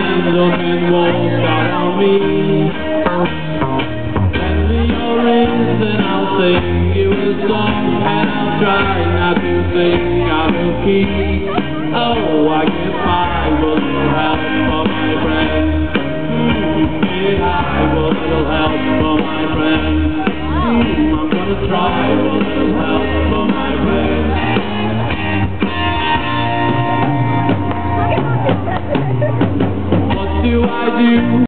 stand up and walk out on me. Lend me your ears and I'll sing you a song, and I'll try not to think out of key. Oh, I get by with a little help from my friend. Get high with a little help from my friend. I'm gonna try